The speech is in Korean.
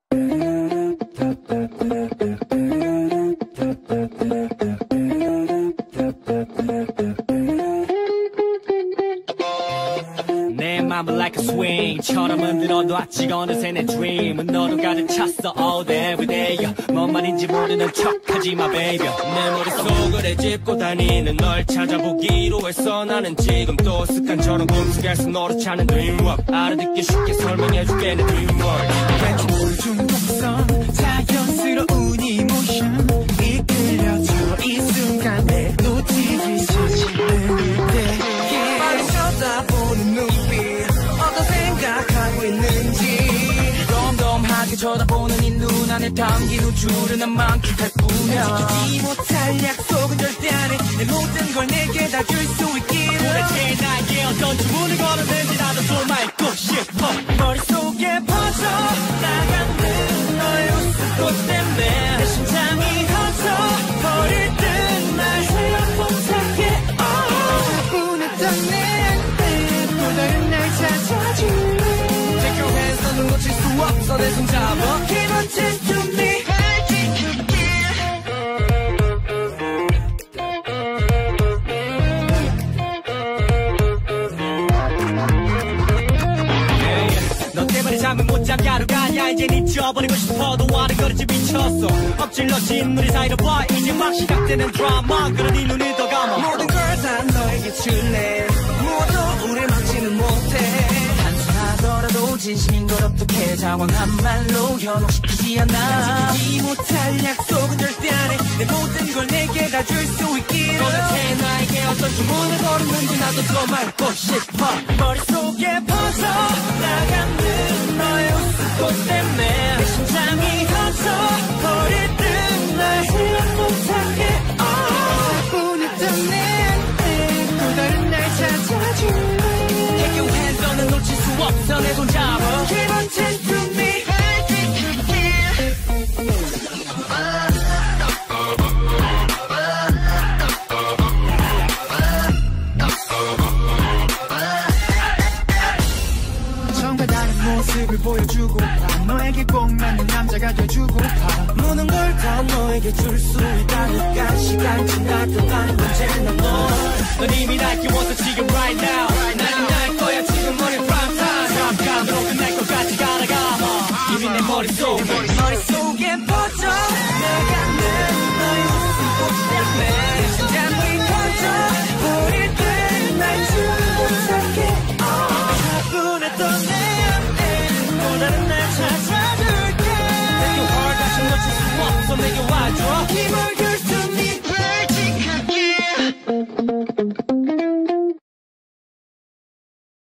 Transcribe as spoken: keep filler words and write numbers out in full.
내 맘은 like a swing처럼 흔들어도 아직 어느새 내 dream은 너로 가득 찼어 all day every day. 뭔 말인지 모르는 척하지 마 baby. 내 머릿속을 헤집고 다니는 널 찾아보기로 했어. 나는 지금 또 습관처럼 꿈속에서 너를 찾는 dream world. 알아듣기 쉽게 설명해줄게 내 dream world. 왠지 모를 중독성 자연스러운 이모션 이끌려줘 이 순간에 놓치기 싫은 때 빨리 쳐다보는 눈빛 어떤 생각하고 있는지 덤덤하게 쳐다보는 이 눈 안에 담긴 우주를 난 만끽할 뿐이야. 지키지 못할 약속은 절대 안 해. 내 모든 걸 내게 다 줄 수 있기를. 도대체 나에게 어떤 주문을 걸었는지 나도 좀 알고 싶어. 머릿속에 퍼져나가는 너의 웃음꽃 때문에 내 심장이 터져버릴 듯 날 헤어포착해. 차분했던 내 또 다른 날 찾아줄래. Take your hands 너는 놓칠 수 없어 내 손 잡아. Keep on chasing to me. 잠을 못 자게 하루가 아니야. 이젠 잊혀버리고 싶어도 와르거리지 미쳤어. 엎질러진 우리 사이로 봐. 이제 막 시작되는 드라마. 그러니 눈을 더 감아. 모든 걸 다 너에게 줄래. 모두 우릴 막지는 못해. 단순하더라도 진심인 걸 어떻게 장황한 말로 현혹시키지 않아. 지키지 못할 약속은 절대 안 해. 내 모든 걸 내게 다 줄 수 있기를. 도대체 나에게 어떤 주문을 걸었는지 나도 좀 알고 싶어. 머릿속에 퍼져나가는 너의 웃음꽃 때문에 내 심장이 터져버릴 듯 날 헤어포착해. 차분했던 내 또 다른 날 찾아줄래. Take your hands 너는 놓칠 수 없어 내 손 잡아. Keep on chasing to me. 모습을 보여주고파. 너에게 꼭 맞는 남자가 돼주고파. 모든 걸 다 너에게 줄 수 있다니까. 시간 지나도간 언제나 너. 넌 이미 날 끼워서 지금 right now. 나는 날 거야 지금 머리 prime time. 잠깐으로 끝날 것 같이 가라가. 이미 내 머릿속에 머릿속에 퍼져나가는 너의 웃음꽃 때문에 내 심장이 터져버릴 듯 날 주목하게. 차분했던 내 다른 날 찾아줄게. Take your heart 다시 놓칠 수 없어 내게 와줘.